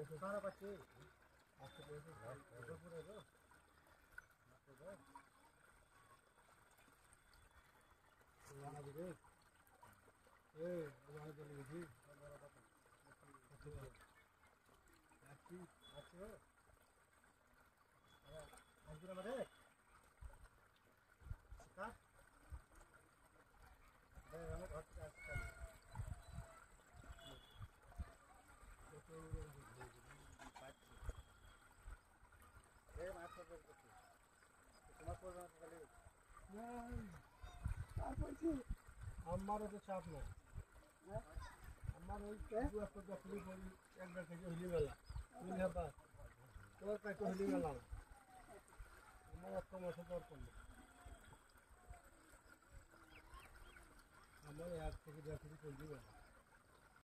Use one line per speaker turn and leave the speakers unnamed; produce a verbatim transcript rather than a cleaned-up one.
সারা পাচ্ছি আজকে পেয়েছি দুপুরে গো রানা দিকে এই আমার জন্য গেছি আছি আছি ও আজকে আমাদের কাজ হ্যাঁ আমার ঘর থেকে আসতে আমারও তো চাপ নাই আমার ওই দু একটা দখলি করি একবার থেকে হলি মেলা মিল হাতা তোর কাছে হলি মেলা না আমার একটা মাসে দরকার নেই আমার এক থেকে দেড় থেকে চলবি মেলা